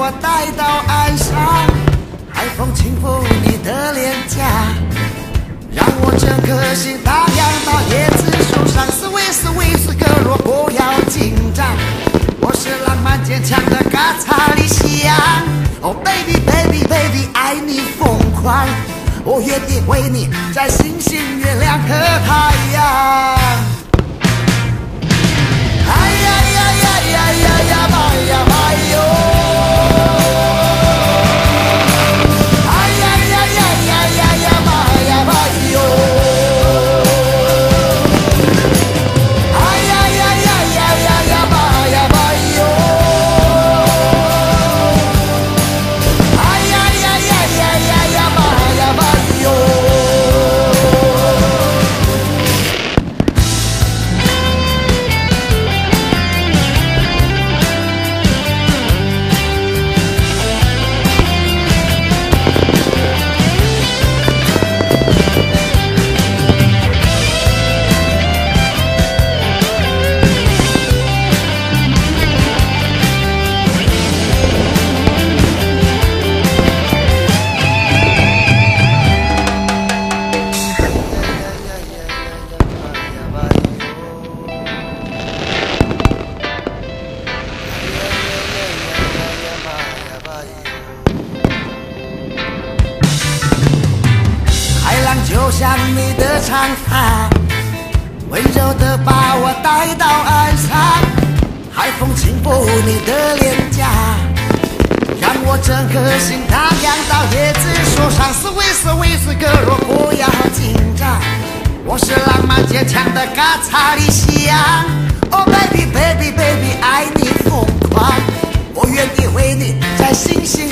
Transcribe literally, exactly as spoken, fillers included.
我带到岸上，海风轻抚你的脸颊，让我整颗心荡漾到椰子树上。斯威斯威斯格若不要紧张，我是浪漫坚强的嘎查理西洋。Oh baby baby baby， 爱你疯狂，我愿意为你在星星、月亮和太阳。哎呀呀呀呀呀呀妈呀妈哟！哎呀呀呀呀呀呀妈呀妈哟！哎呀呀呀呀呀呀妈呀妈哟！哎呀呀呀呀呀呀妈呀妈哟！就像你的长发，温柔地把我带到岸上，海风轻抚你的脸颊，让我整颗心荡漾到椰子树上。斯威斯威斯格若不要紧张，我是浪漫坚强的嘎查理西洋。Oh baby baby baby， 爱你疯狂，我愿意为你在星星